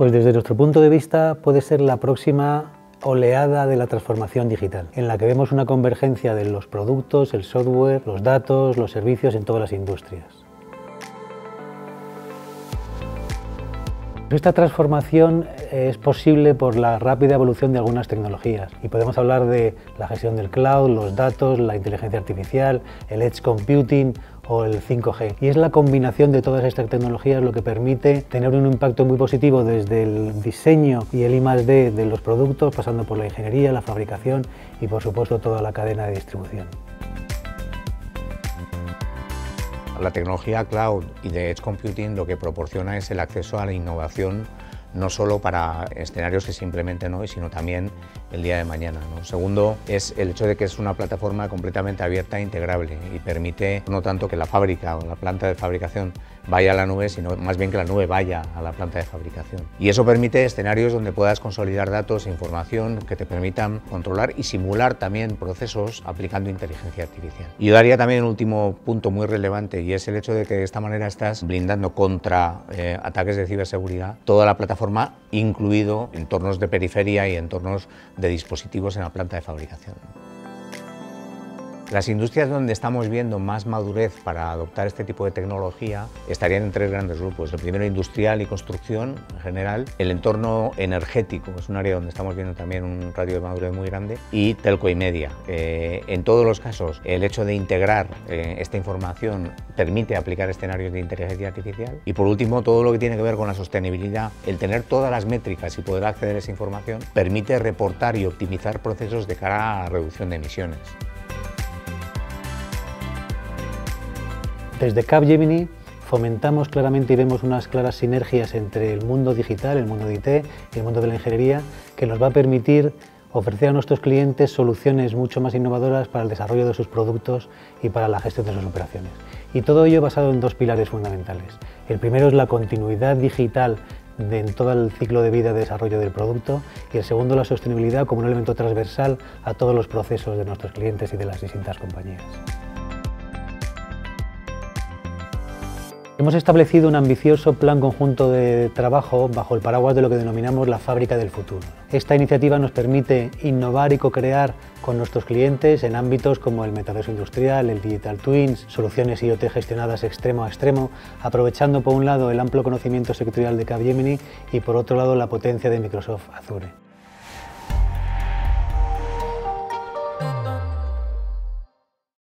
Pues desde nuestro punto de vista puede ser la próxima oleada de la transformación digital, en la que vemos una convergencia de los productos, el software, los datos, los servicios en todas las industrias. Esta transformación es posible por la rápida evolución de algunas tecnologías y podemos hablar de la gestión del cloud, los datos, la inteligencia artificial, el edge computing o el 5G. Y es la combinación de todas estas tecnologías lo que permite tener un impacto muy positivo desde el diseño y el I+D de los productos, pasando por la ingeniería, la fabricación y por supuesto toda la cadena de distribución. La tecnología cloud y de edge computing lo que proporciona es el acceso a la innovación, no solo para escenarios que se implementen hoy, sino también el día de mañana, ¿no? Segundo, es el hecho de que es una plataforma completamente abierta e integrable y permite no tanto que la fábrica o la planta de fabricación vaya a la nube, sino más bien que la nube vaya a la planta de fabricación. Y eso permite escenarios donde puedas consolidar datos e información que te permitan controlar y simular también procesos aplicando inteligencia artificial. Y yo daría también un último punto muy relevante, y es el hecho de que de esta manera estás blindando contra ataques de ciberseguridad toda la plataforma, incluido entornos de periferia y entornos de dispositivos en la planta de fabricación. Las industrias donde estamos viendo más madurez para adoptar este tipo de tecnología estarían en tres grandes grupos. El primero, industrial y construcción en general. El entorno energético es un área donde estamos viendo también un radio de madurez muy grande. Y telco y media. En todos los casos, el hecho de integrar esta información permite aplicar escenarios de inteligencia artificial. Y por último, todo lo que tiene que ver con la sostenibilidad, el tener todas las métricas y poder acceder a esa información, permite reportar y optimizar procesos de cara a reducción de emisiones. Desde Capgemini fomentamos claramente y vemos unas claras sinergias entre el mundo digital, el mundo de IT y el mundo de la ingeniería, que nos va a permitir ofrecer a nuestros clientes soluciones mucho más innovadoras para el desarrollo de sus productos y para la gestión de sus operaciones. Y todo ello basado en dos pilares fundamentales. El primero es la continuidad digital en todo el ciclo de vida de desarrollo del producto, y el segundo, la sostenibilidad como un elemento transversal a todos los procesos de nuestros clientes y de las distintas compañías. Hemos establecido un ambicioso plan conjunto de trabajo bajo el paraguas de lo que denominamos la fábrica del futuro. Esta iniciativa nos permite innovar y co-crear con nuestros clientes en ámbitos como el metaverso industrial, el digital twins, soluciones IoT gestionadas extremo a extremo, aprovechando por un lado el amplio conocimiento sectorial de Capgemini y por otro lado la potencia de Microsoft Azure.